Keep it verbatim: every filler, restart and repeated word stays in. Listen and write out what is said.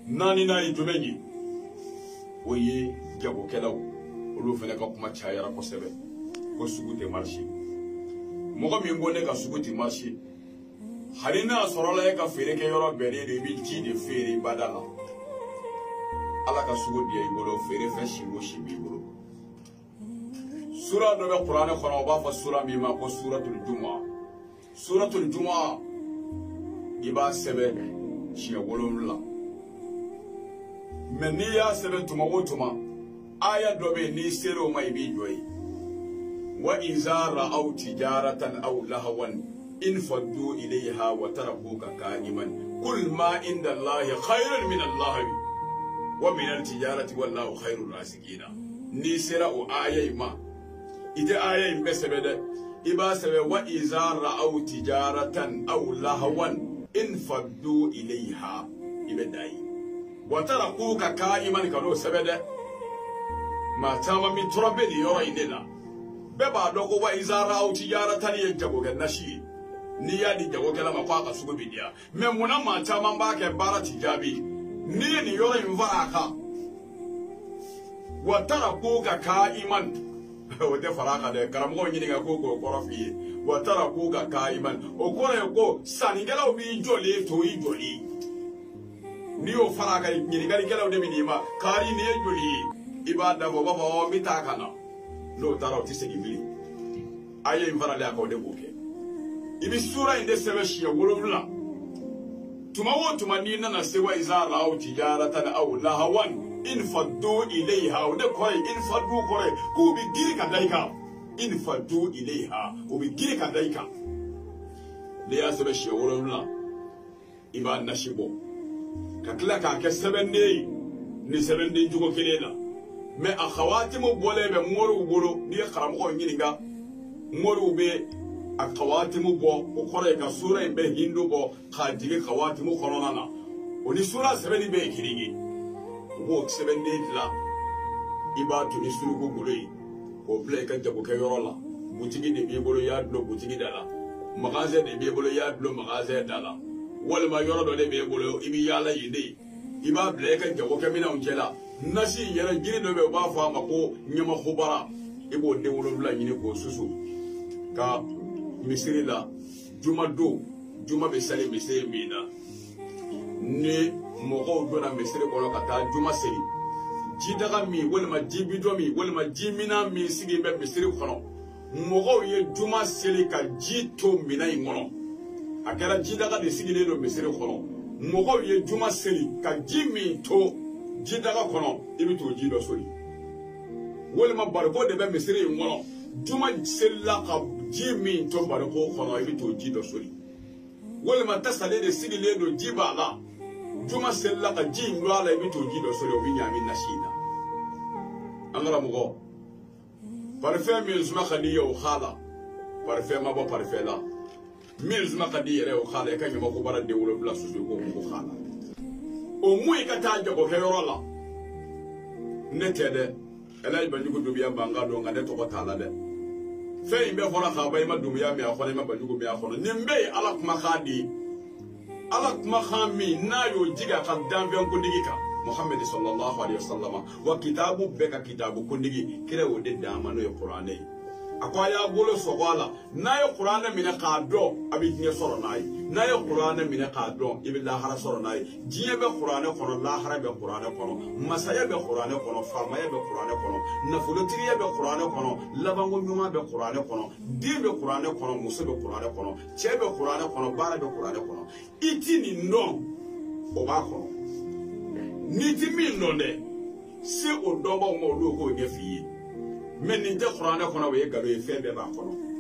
nani na itumeni oye jago kelaw olu fene ka kuma chayara ko sebe ko suguti marché mo mi ngone ka suguti marché harina sorola ka fere ke yoro bere de bi ji de fere badala ala ka sugudi ay bolo fere fe shiwo shibi bolo sura do be qur'an ko ba fa sura mi ma ko suratul jumaa suratul jumaa iba sebe shi wolumla meni ya sebe tuma wotuma aya do be ni sero mai bi joyi wa iza ra'aw tijaratan aw lahwan in faddu ilayha wa tarakuka qa'iman kul ma inda allahi khairun min allahi wa min al-tijarati wallahu khairur rasikina ni sera o aya ma ite aya imbe sebe de iba sebe wa iza ra'aw tijaratan aw lahwan in faddu ilayha ibe dai wa tarakuka qa'iman kano sebe de ma tama mi trobe di yoro inela beba dogo wa iza ra'aw tijaratan yajago gannashi ni ya di jago kala ma kwa ka sugo bidia me muna ma tama ba ke bara tijabi ni ni yoro invaraka wa tarakuka qa'iman o de faraka de karamo nyini ga ko ko korofi wa tarakuka qa'iman o kore ko sanigala obi joli to i joli ni o faraka nyini ga gala de minima kari ni joli ibada bo baba mitaka na no tara o tisegi bili aye invarale ko de boke ibi sura inde sebe shi wolumla tuma wo tuma ni na sewa iza ra'aw tijaratan aw lahawan in faddu ilayha wa de koy in faddu koy ku bi giri ka daika in faddu ilayha ku bi giri ka daika le ya sebe shi wolumla iba nashibo ka kila ka ke sebe ne ni sebe ne jugo kelela me akhawatimu bole be moru bolo ni kharam ko nyininga moru be akawatimu bo okore ka sura imbe hindu bo khajige khawatimu khonona oni sura sebeni be kirigi wo sebeni la ibatu ni suru go gure ko ble ka jabo ke yorola butigi de be bolo ya dlo butigi dala magasin de be bolo ya dlo magasin dala wal ma yoro do de be bolo ibi yala yinde iba ble ka jabo ke mina unjela nasi yara gire do be ba fa mako nyama khubara ibo de wolo la nyine ko susu ka misiri la juma do juma be sali misiri mina ni mogo do na misiri ko ka ta juma seli jidaga mi walma jibido mi walma jimina mi sigi be misiri kono mogo ye juma seli ka jito mina imono akara jidaga de sigi le do misiri kono mogo ye juma seli ka jimi to jidaga kono ibito jido soli walma bargo de be misiri imono juma sella ka jimi to barko kono ibito jido soli walma tasale de sigi le do jibala juma sella ka jimdo ala ibito jido soli obinya min nashida angara mugo parfait mi zuma khadiya o khala parfait ma ba parfait la mi zuma khadiya re o khala ka nyama ko bara de wolo bla su ko ko khala o muy ka ta jabo ke yorola netede elay banjugo dubiya banga do ngade to ko tala de fe imbe fona khaba ma dubiya mi akhone ma banjugo mi akhone nimbe ala kuma khadi ala kuma khami nayo jiga ka dambe ko digika Muhammad sallallahu alaihi wasallam wa kitabu beka kitabu kundigi kire wode dama no Qur'ane akwaya golo sokwala nayo Qur'ane mina qado abi tinya soro nay nayo Qur'ane mina qado ibilla hara soro nay jiye be Qur'ane kono la hara be Qur'ane kono masaya be Qur'ane kono farmaya be Qur'ane kono nafulotiriya be Qur'ane kono labango nyuma be Qur'ane kono di be Qur'ane kono muso be Qur'ane kono chebe Qur'ane kono bara be Qur'ane kono itini no obako niti min nonde se o doba mo do ko gefi men ni je Qur'an ko na we galo e febe ba kono